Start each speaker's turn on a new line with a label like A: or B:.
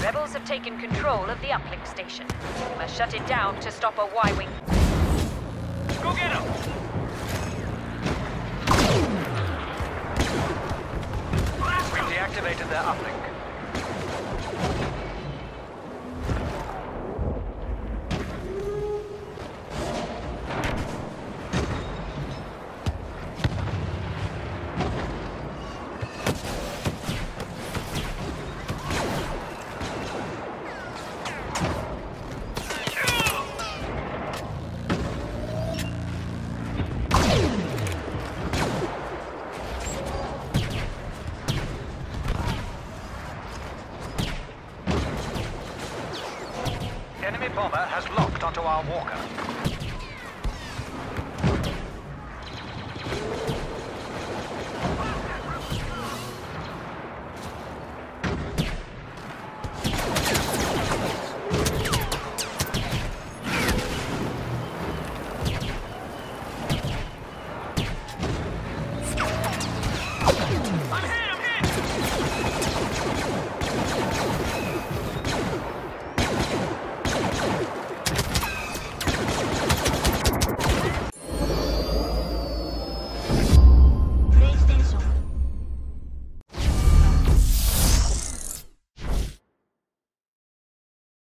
A: Rebels have taken control of the uplink station. We must shut it down to stop a Y-wing.
B: Go get him!
C: We've deactivated their uplink. Enemy bomber has locked onto our walker.